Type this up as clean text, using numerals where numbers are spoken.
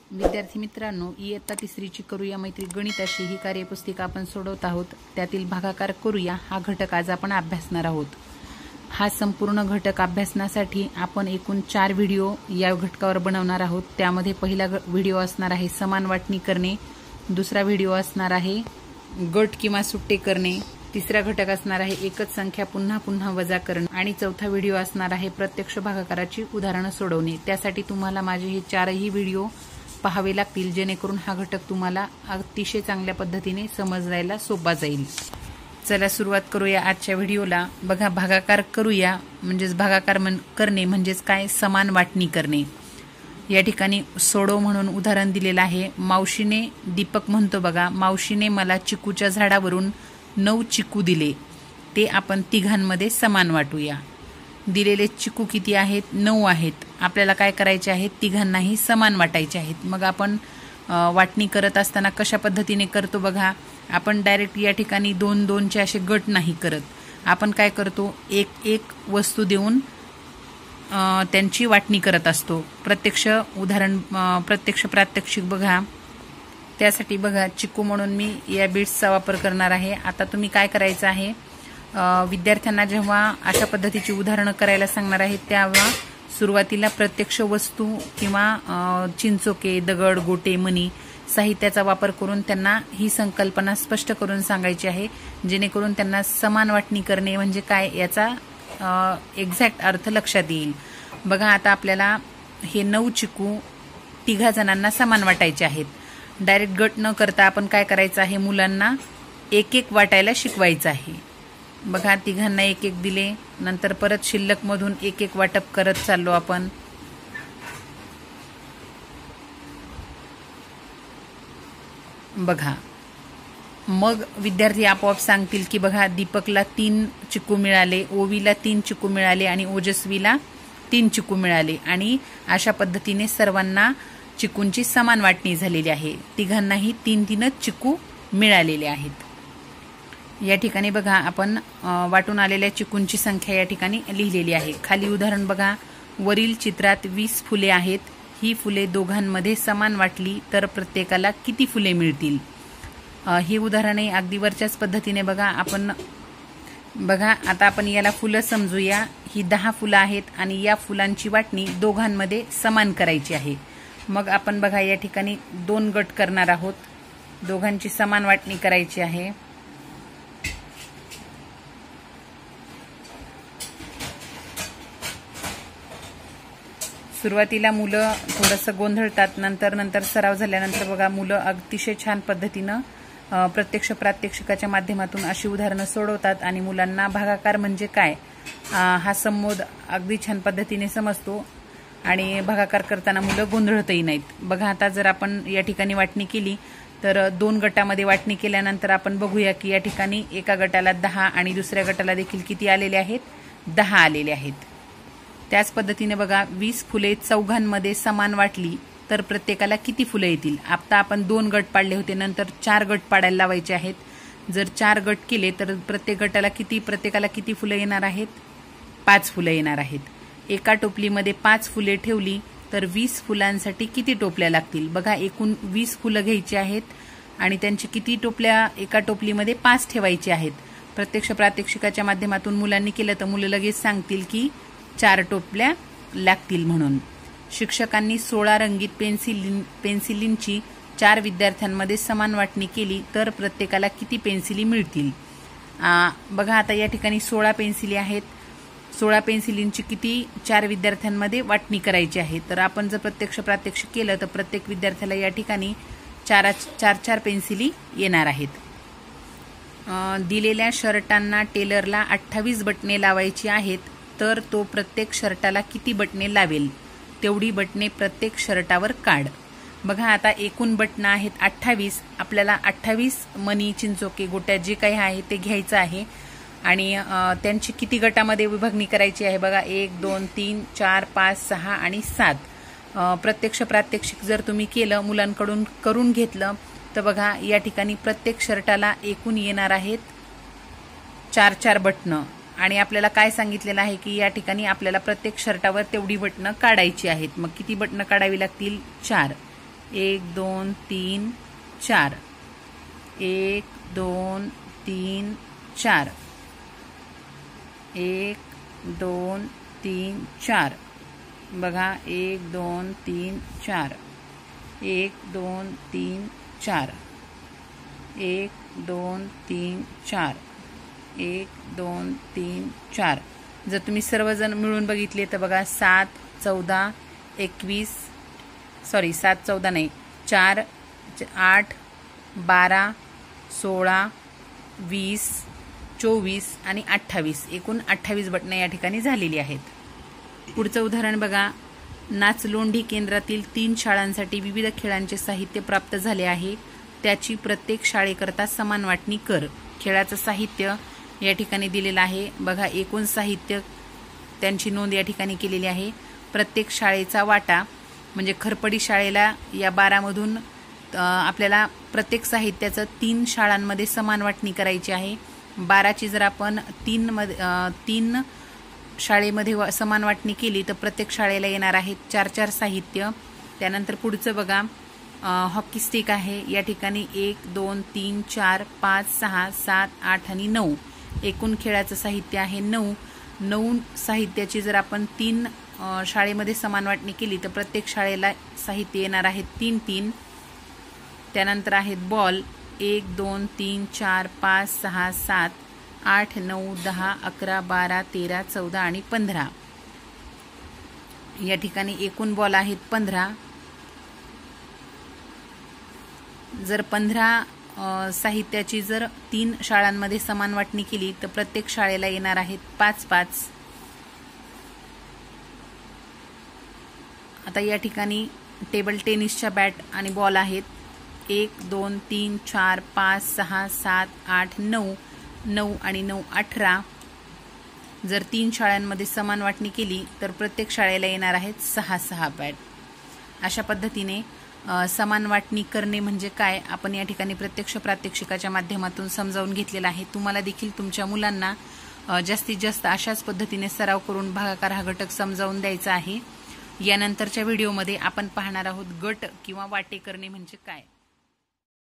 विद्यार्थी मित्रांनो, इयत्ता तिसरीची करूया मैत्री गणित अशी ही कार्यपुस्तिका आपण सोडवत आहोत। त्यातील भागाकार करूया हा घटक आज आपण अभ्यासणार आहोत। हा संपूर्ण घटक अभ्यासण्यासाठी आपण एकूण 4 व्हिडिओ या घटकावर बनवणार आहोत। त्यामध्ये पहिला व्हिडिओ असणार आहे समान वाटणी करणे, दुसरा व्हिडिओ असणार आहे गट किंवा सुट्टे करणे, तिसरा घटक असणार आहे एकच संख्या पुन्हा पुन्हा वजा करणे आणि चौथा व्हिडिओ असणार आहे प्रत्यक्ष भागाकाराची उदाहरणे सोडवणे। त्यासाठी तुम्हाला माझे हे 4ही व्हिडिओ पाहावे लागतील, जेणेकरून हा घटक तुम्हाला अतिशय चांगल्या पद्धतीने समजायला सोपा जाईल। चला सुरुवात करूया आजच्या व्हिडिओला। बघा, भागाकार करूया म्हणजेच भागाकार करणे म्हणजेच काय, समान वाटणी करणे। या ठिकाणी सोडव म्हणून उदाहरण दिलेलं आहे। मावशीने, दीपक म्हणतो बघा, मावशीने मला चिकूच्या झाडावरून 9 चिकू दिले, ते आपण तिघांमध्ये समान वाटूया। दिलेले चिकू किती आहेत? 9 आहेत। आपल्याला काय करायचे आहेत? तिघांनाही समान वाटायचे आहेत। मग आपण वाटणी करत असताना कशा पद्धतीने करतो बघा, आपण डायरेक्ट या ठिकाणी 2-2चे असे गट नाही करत। आपण काय करतो, एक वस्तू देऊन त्यांची वाटणी करत असतो। प्रत्यक्ष उदाहरण, प्रत्यक्ष प्रात्यक्षिक बघा। त्यासाठी बघा, चिकू म्हणून मी या बीट्सचा वापर करणार आहे। आता तुम्ही काय करायचं आहे, विद्यार्थ्यांना जेव्हा अशा पद्धतीची उदाहरणं करायला सांगणार आहेत तेव्हा सुरुवातीला प्रत्यक्ष वस्तू किंवा चिंचोके, दगड, गोटे, मणी साहित्याचा वापर करून त्यांना ही संकल्पना स्पष्ट करून सांगायची आहे, जेणेकरून त्यांना समान वाटणी करणे म्हणजे काय याचा एक्झॅक्ट अर्थ लक्षात येईल। बघा, आता आपल्याला हे 9 चिकू तिघा जणांना समान वाटायचे आहेत। डायरेक्ट गट न करता आपण काय करायचं आहे, मुलांना एक वाटायला शिकवायचं आहे। बघा, तिघांना एक दिले, नंतर परत शिल्लकमधून एक वाटप करत चाललो आपण। बघा, मग विद्यार्थी आपोआप सांगतील की बघा, दीपकला 3 चिकू मिळाले, ओवीला 3 चिकू मिळाले आणि ओजस्वीला 3 चिकू मिळाले आणि अशा पद्धतीने सर्वांना चिकूंची समान वाटणी झालेली आहे। तिघांनाही 3 चिकू मिळालेले आहेत। या ठिकाणी बघा, आपण वाटून आलेल्या चिकूंची संख्या या ठिकाणी लिहिलेली आहे। खाली उदाहरण बघा, वरील चित्रात 20 फुले आहेत, ही फुले दोघांमध्ये समान वाटली तर प्रत्येकाला किती फुले मिळतील। ही उदाहरणे अगदी वरच्याच पद्धतीने बघा। आपण बघा, आता आपण याला फुलं समजूया। ही 10 फुलं आहेत आणि या फुलांची वाटणी दोघांमध्ये समान करायची आहे। मग आपण बघा, या ठिकाणी 2 गट करणार आहोत, दोघांची समान वाटणी करायची आहे। सुरुवातीला मुलं थोडंसं गोंधळतात, नंतर सराव झाल्यानंतर बघा, मुलं अतिशय छान पद्धतीनं प्रत्यक्ष प्रात्यक्षिकाच्या माध्यमातून अशी उदाहरणं सोडवतात आणि मुलांना भागाकार म्हणजे काय हा संबोध अगदी छान पद्धतीने समजतो आणि भागाकार करताना मुलं गोंधळतही नाहीत। बघा, आता जर आपण या ठिकाणी वाटणी केली तर 2 गटामध्ये वाटणी केल्यानंतर आपण बघूया की या ठिकाणी एका गटाला 10 आणि दुसऱ्या गटाला देखील किती आलेले आहेत? 10 आलेले आहेत। त्याच पद्धतीने बघा, 20 फुले चौघांमध्ये समान वाटली तर प्रत्येकाला किती फुले येतील। आता आपण 2 गट पाडले होते, नंतर 4 गट पाडायला लावायचे आहेत। जर 4 गट केले तर प्रत्येकाला किती फुले येणार आहेत? 5 फुले येणार आहेत। एका टोपलीमध्ये 5 फुले ठेवली तर 20 फुलांसाठी किती टोपल्या लागतील? बघा, एकूण 20 फुलं घ्यायची आहेत आणि त्यांची किती टोपल्या? एका टोपलीमध्ये 5 ठेवायचे आहेत। प्रत्यक्ष प्रात्यक्षिकाच्या माध्यमातून मुलांनी केलं तर मुलं लगेच सांगतील की 4 टोपल्या लागतील म्हणून। शिक्षकांनी 16 रंगीत पेन्सिलींची 4 विद्यार्थ्यांमध्ये समान वाटणी केली तर प्रत्येकाला किती पेन्सिली मिळतील? बघा, आता या ठिकाणी 16 पेन्सिली आहेत। 16 पेन्सिलींची किती 4 विद्यार्थ्यांमध्ये वाटणी करायची आहे? तर आपण जर प्रत्यक्ष प्रात्यक्षिक केलं तर प्रत्येक विद्यार्थ्याला या ठिकाणी 4 पेन्सिली येणार आहेत। दिलेल्या शर्टांना टेलरला 28 बटणे लावायची आहेत, तर तो प्रत्येक शर्टाला किती बटणे लावेल? तेवढी बटणे प्रत्येक शर्टावर काढ। बघा, आता एकूण बटणं आहेत 28। आपल्याला 28 मणी, चिंचोके, गोट्या जे काही आहे ते घ्यायचं आहे आणि त्यांची किती गटामध्ये विभागणी करायची आहे? बघा, 1 2 3 4 5 6 आणि 7। प्रत्यक्ष प्रात्यक्षिक जर तुम्ही केलं, मुलांकडून करून घेतलं तर बघा, या ठिकाणी प्रत्येक शर्टाला एकूण येणार आहेत 4 बटणं आणि आपल्याला काय सांगितलेलं आहे की या ठिकाणी आपल्याला प्रत्येक शर्टावर तेवढी बटणं काढायची आहेत। मग किती बटणं काढावी लागतील? 4। 1 2 3 4 1 2 3 4 1 2 3 4 बघा 1 2 3 4 1 2 3 4 1 2 3 4 1 2 3 4 जर तुम्ही सर्वजण मिळून बघितले तर बघा 7 14 21 सॉरी 7 14 नाही 4 8 12 16 20 24 आणि 28 एकूण 28 बटणे या ठिकाणी झालेली आहेत. पुढचं उदाहरण बघा. नाचलोंढी केंद्रातील 3 शाळांसाठी विविध खेळांचे साहित्य प्राप्त झाले आहे. त्याची प्रत्येक शाळेकरता समान वाटणी कर. खेळाचं साहित्य या ठिकाणी दिलेलं आहे. बघा एकूण साहित्य त्यांची नोंद या ठिकाणी केलेली आहे. प्रत्येक शाळेचा वाटा म्हणजे खरपडी शाळेला या 12 मधून आपल्याला प्रत्येक साहित्याचं 3 शाळांमध्ये समान वाटणी करायची आहे. 12ची जर आपण 3 शाळेमध्ये समान वाटणी केली तर प्रत्येक शाळेला येणार आहेत 4 साहित्य. त्यानंतर पुढचं बघा. हॉकी स्टिक आहे. या ठिकाणी 1 2 3 4 5 6 7 8 आणि 9 एकूण खेळाचं साहित्य आहे 9 साहित्याची जर आपण 3 शाळेमध्ये समान वाटणी केली तर प्रत्येक शाळेला साहित्य येणार आहेत 3. त्यानंतर आहेत बॉल 1 2 3 4 5 6 7 8 9 10 11 12 13 14 आणि 15 या ठिकाणी एकूण बॉल आहेत 15. जर 15 साहित्याची जर 3 शाळांमध्ये समान वाटणी केली तर प्रत्येक शाळेला येणार आहेत 5. आता या ठिकाणी टेबल टेनिसच्या बॅट आणि बॉल आहेत 1 2 3 4 5 6 7 8 9 आणि 9 18. जर 3 शाळांमध्ये समान वाटणी केली तर प्रत्येक शाळेला येणार आहेत 6 बॅट. अशा पद्धतीने समान वाटणी करणे म्हणजे काय आपण या ठिकाणी प्रत्यक्ष प्रात्यक्षिकाच्या माध्यमातून समजावून घेतलेलं आहे. तुम्हाला देखील तुमच्या मुलांना जास्तीत जास्त अशाच पद्धतीने सराव करून भागाकार हा घटक समजावून द्यायचा आहे. यानंतरच्या व्हिडिओमध्ये आपण पाहणार आहोत गट किंवा वाटे करणे म्हणजे काय.